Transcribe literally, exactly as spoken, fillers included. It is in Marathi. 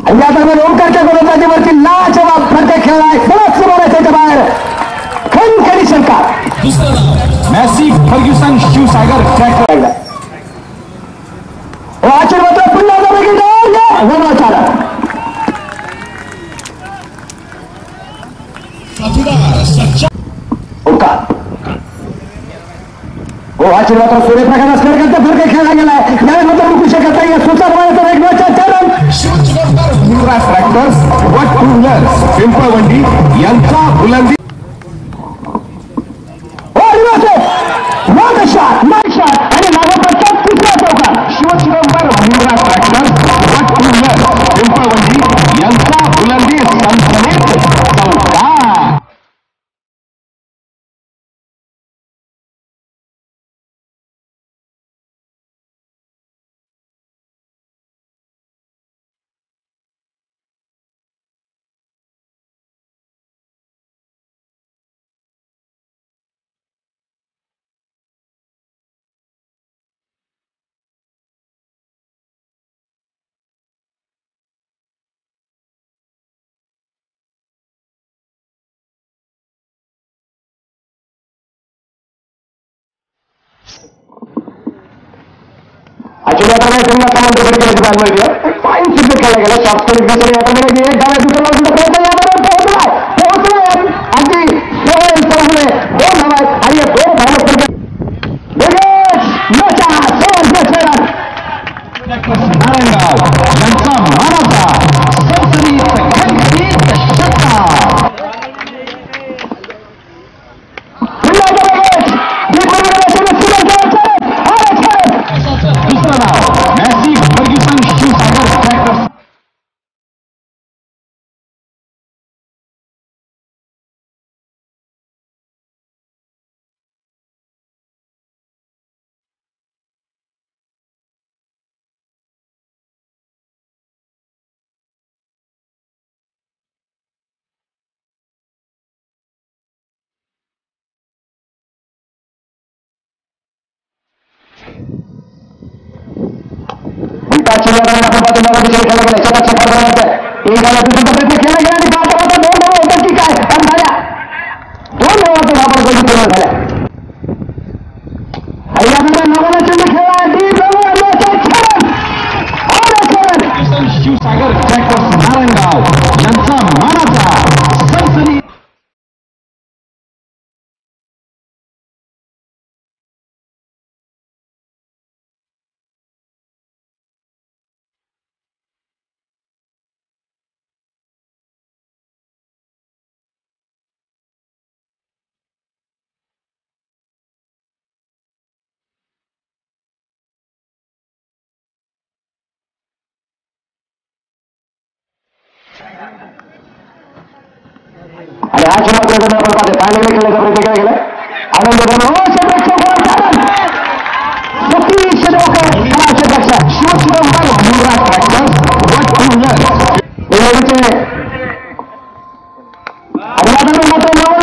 आणि आता मी ओंकारच्या गोलंदाजीवरती लाजवाब प्रत्येक खेळलाय. बराच समोर आहे त्याच्या बाहेर खणखणी षटकार. मॅसी फर्ग्युसन शिवसागर ट्रॅक्टर आशीर्वाद पुन्हा ओंकार हो आशीर्वाद सूर्यप्रकाश करता फरक खेळला गेलाय. यानंतर रुकू शकत नाही. सुतार वाळाचा वेगळा चरण शिवसागर मुंब्रा ट्रॅक्टर्स वट टू व्हीलर्स पिंपळवंडी यांचा बुलंदी शॉट नाईट शॉट आणि नागपट्टा तिसरा चौकार. शिवशिवंबर मुंब्रा ट्रॅक्टर्स वट टू व्हीलर्स पिंपळवंडी यांचा बुलंदी सनसनीत चौकार. आशीर्वादाने त्यांना समांतर केल्याची बाल मिळते. फाईन सिद्ध खेळला गेला. शास्त्रीय आता म्हणजे एक डाव्या दुसऱ्या सुद्धा पोहोचला. याबरोबर पोहोचलाय पोहोचलाय अगदी सोहळे सोहळे दोन धावा आहेत आणि दोन धावा नारायणगाव यांचा मानाचा सनसनीत खणखणीत षटकार. दुसरं नाव Massey Ferguson Shivsagar tractors. Shivsagar tractors Narayangaon यांचा मानाचा सनसनीत. आणि हा शिवाजी आपण पाहिजे खेळण्याचा प्रयत्न केला गेला. आनंद शिवशिवंबर मुंब्रा ट्रॅक्टर्स वट टू व्हीलर्स अभिवादन मात्र